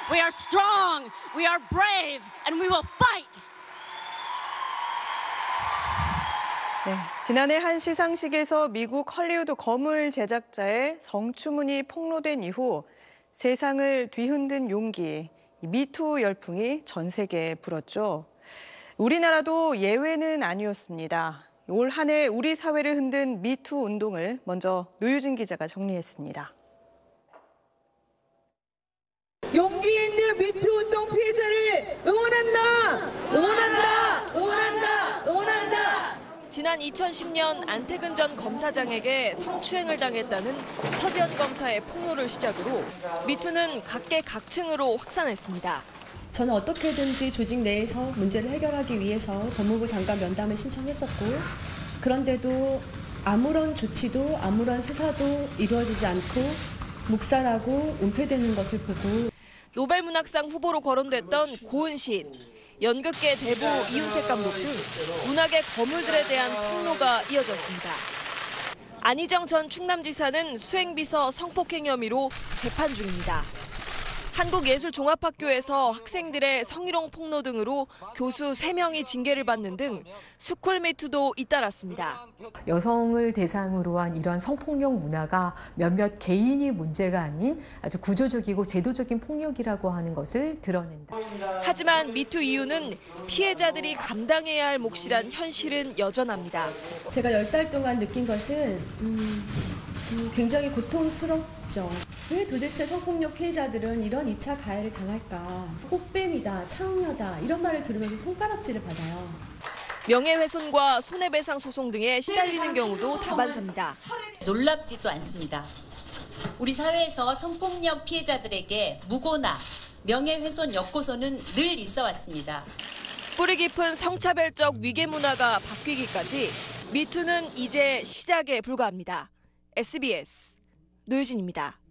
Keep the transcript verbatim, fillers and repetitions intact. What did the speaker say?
We are strong, we are brave, and we will fight. 네, 지난해 한 시상식에서 미국 헐리우드 거물 제작자의 성추문이 폭로된 이후 세상을 뒤흔든 용기, 미투 열풍이 전 세계에 불었죠. 우리나라도 예외는 아니었습니다. 올 한 해 우리 사회를 흔든 미투 운동을 먼저 노유진 기자가 정리했습니다. 용기 있는 미투 운동 피해자를 응원한다! 응원한다! 응원한다! 응원한다! 지난 이천십 년 안태근 전 검사장에게 성추행을 당했다는 서지현 검사의 폭로를 시작으로 미투는 각계각층으로 확산했습니다. 저는 어떻게든지 조직 내에서 문제를 해결하기 위해서 법무부 장관 면담을 신청했었고, 그런데도 아무런 조치도 아무런 수사도 이루어지지 않고 묵살하고 은폐되는 것을 보고 노벨문학상 후보로 거론됐던 고은 시인, 연극계 대부 이윤택 감독 등 문학의 거물들에 대한 폭로가 이어졌습니다. 안희정 전 충남지사는 수행비서 성폭행 혐의로 재판 중입니다. 한국예술종합학교에서 학생들의 성희롱 폭로 등으로 교수 세 명이 징계를 받는 등 스쿨미투도 잇따랐습니다. 여성을 대상으로 한 이런 성폭력 문화가 몇몇 개인이 문제가 아닌 아주 구조적이고 제도적인 폭력이라고 하는 것을 드러낸다. 하지만 미투 이유는 피해자들이 감당해야 할 몫이란 현실은 여전합니다. 제가 열 달 동안 느낀 것은 음, 음, 굉장히 고통스럽죠. 왜 도대체 성폭력 피해자들은 이런 이 차 가해를 당할까? 꽃뱀이다, 창녀다 이런 말을 들으면서 손가락질을 받아요. 명예훼손과 손해배상 소송 등에 시달리는 경우도 다반사입니다. 놀랍지도 않습니다. 우리 사회에서 성폭력 피해자들에게 무고나 명예훼손 역고소는 늘 있어 왔습니다. 뿌리 깊은 성차별적 위계 문화가 바뀌기까지 미투는 이제 시작에 불과합니다. 에스비에스 노유진입니다.